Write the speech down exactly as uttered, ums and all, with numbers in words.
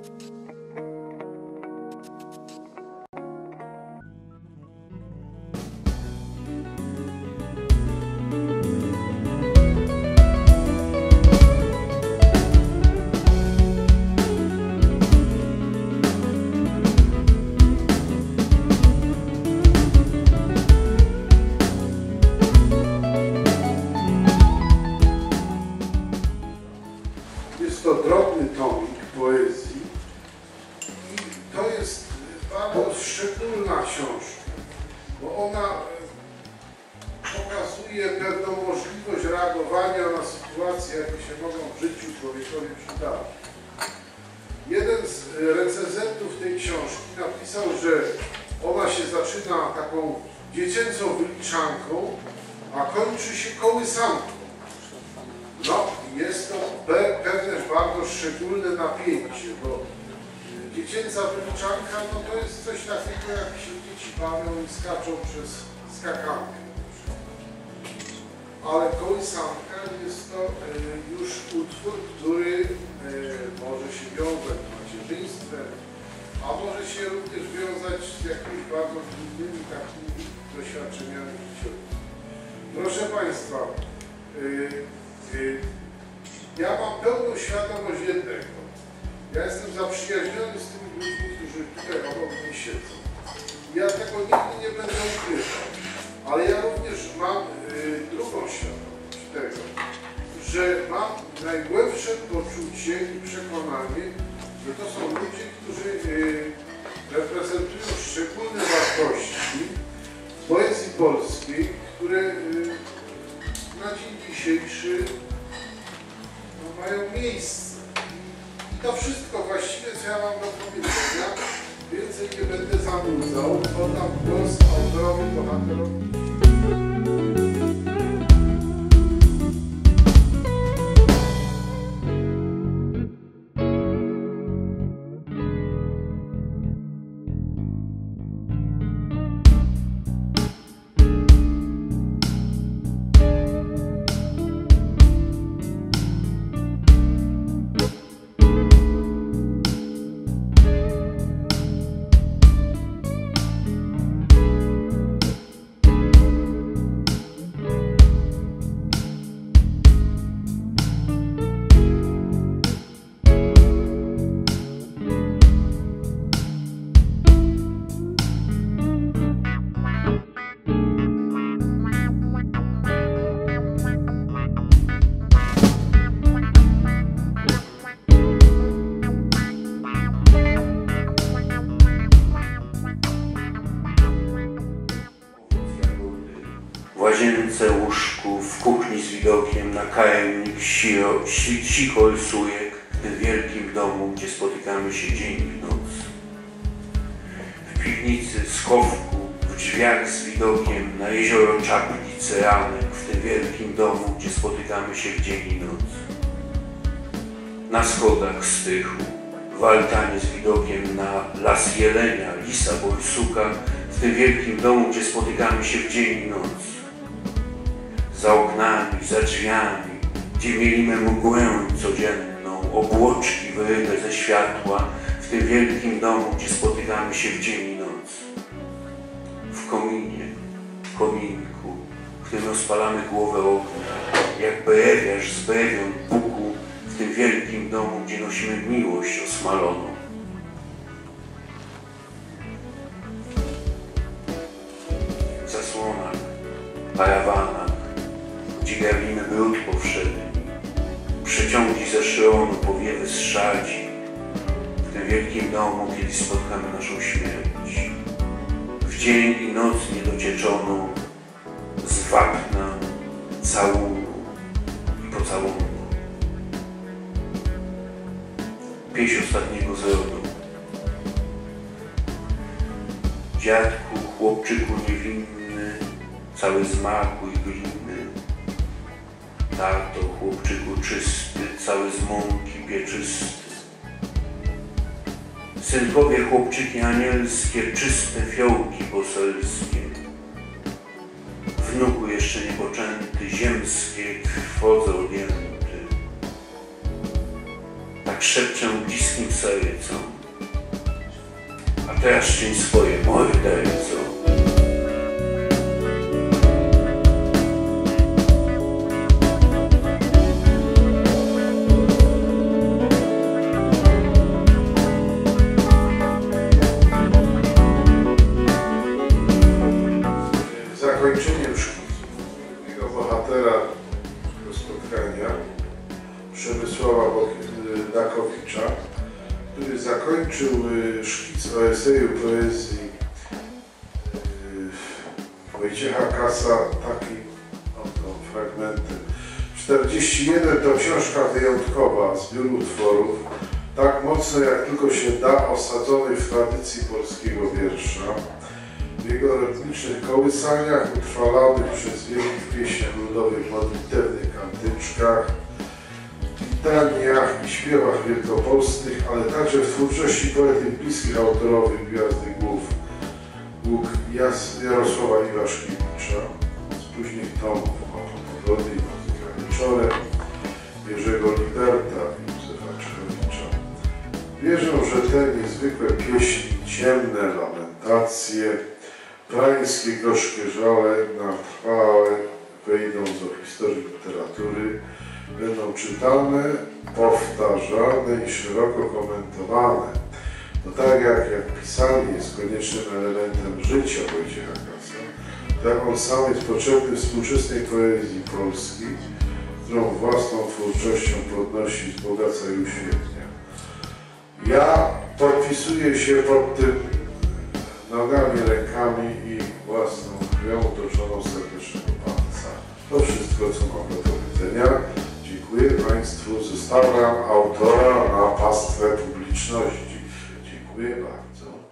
Jest to drobny tomik poezji i to jest bardzo szczególna książka, bo ona pokazuje pewną możliwość reagowania na sytuacje, jakie się mogą w życiu człowiekowi przydarzyć. Jeden z recenzentów tej książki napisał, że ona się zaczyna taką dziecięcą wyliczanką, a kończy się kołysanką. No, jest to pewne bardzo szczególne napięcie, bo dziecięca wyliczanka, no to jest coś takiego, jak się dzieci bawią i skaczą przez skakankę. Ale kołysanka jest to już utwór, który może się wiązać z macierzyństwem, a może się również wiązać z jakimiś bardzo trudnymi takimi doświadczeniami życiowymi. Proszę Państwa, ja mam pełną świadomość jednego. Ja jestem zaprzyjaźniony z tymi ludźmi, którzy tutaj obok mnie siedzą. Ja tego nigdy nie będę ukrywał. Ale ja również mam y, drugą świadomość tego, że mam najgłębsze poczucie i przekonanie, że to są ludzie, którzy y, reprezentują szczególne wartości w poezji polskiej, które y, na dzień dzisiejszy no, mają miejsce. I to wszystko właściwie, co ja mam do powiedzenia, więcej nie będę zanudzał. Oddam głos autorowi, bohaterowi. W łazience, łóżku, w kuchni z widokiem na kajemnik sikolsujek, w tym wielkim domu, gdzie spotykamy się dzień i noc. W piwnicy, schowku, w drzwiach z widokiem na jezioro czapli, ceranek, w tym wielkim domu, gdzie spotykamy się w dzień i noc. Na schodach strychu, w altanie z widokiem na las jelenia, lisa, borsuka, w tym wielkim domu, gdzie spotykamy się w dzień i noc. Za oknami, za drzwiami, gdzie mielimy mgłę codzienną, obłoczki wyryte ze światła, w tym wielkim domu, gdzie spotykamy się w dzień i noc. W kominie, w kominku, w którym rozpalamy głowę ognia, jak brewiarz z brewią puku, w tym wielkim domu, gdzie nosimy miłość osmaloną. W zasłonach, parawanach, gdzie grabimy brud powszedni, przeciągi ze szronu, powiewy z szadzi, w tym wielkim domu, kiedy spotkamy naszą śmierć. W dzień i noc niedocieczoną, z wapna, całunu i pocałunku. Pieśń ostatniego z rodu. Dziadku, chłopczyku niewinny, cały z maku i gliny. Tato, chłopczyku czysty, cały z mąki pieczysty. Synkowie, chłopczyki anielskie, czyste fiołki poselskie. Wnuku jeszcze niepoczęty, ziemskie trwodze odjęty. Tak tak szepczę bliskim sercom. A teraz czyń swoje, morderco. Zakończeniem szkicu jego bohatera tego spotkania, Przemysława Nakowicza, który zakończył szkic o eseju poezji Wojciecha Kassa takim oto fragmentem. czterdzieści jeden to książka wyjątkowa, zbiór utworów, tak mocno jak tylko się da, osadzony w tradycji polskiego wiersza. W jego rytmicznych kołysaniach, utrwalonych przez wieki w pieśniach ludowych, modlitewnych kantyczkach, litaniach i śpiewach wielkopolskich, ale także w twórczości poety bliskich autorowi Gwiazdy Głów, Łuk Jarosława Iwaszkiewicza, z późnych tomów Pogody i Muzyka Wieczorem, Jerzego Liberta i Józefa Czechowicza. Wierzę, że te niezwykłe pieśni, ciemne lamentacje, prańskie gorzkie żale na trwałe wejdą do historii literatury, będą czytane, powtarzane i szeroko komentowane. To tak jak, jak pisanie jest koniecznym elementem życia Wojciecha Kassa, tak on sam jest potrzebny współczesnej poezji polskiej, którą własną twórczością podnosi, wzbogaca i uświetnia. Ja podpisuję się pod tym nogami, rękami i własną krwią utoczoną serdecznego Panca. To wszystko, co mam do powiedzenia. Dziękuję Państwu. Zostawiam autora na pastwę publiczności. Dziękuję bardzo.